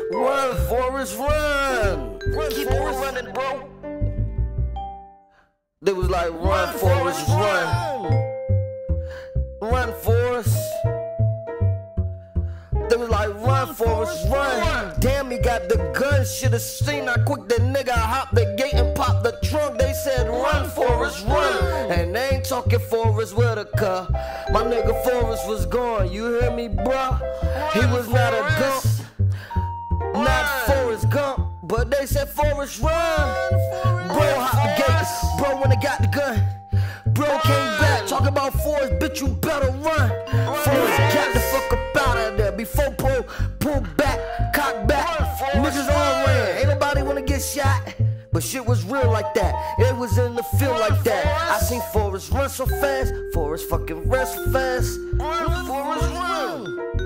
Run, Forrest, run. Keep on running, bro. They was like, run, Forrest, run. Run, Forrest. They was like, run, Forrest, run. Damn, he got the gun. Shoulda seen how quick that nigga hopped the gate and popped the trunk. They said, run, Forrest, run. And they ain't talking Forrest Whitaker. My nigga Forrest was gone. You hear me, bruh? He was not a gump. Not Forrest Gump. But they said, Forrest, run. Bro, hop the gates. Bro, when they got the gun. Bro came back, talk about Forrest, bitch, you better run. Forrest got the fuck up out of there before pull back, cock back. Niggas all ran, ain't nobody wanna get shot. But shit was real like that, it was in the field like that. I seen Forrest run so fast, Forrest fucking run so fast. Forrest run.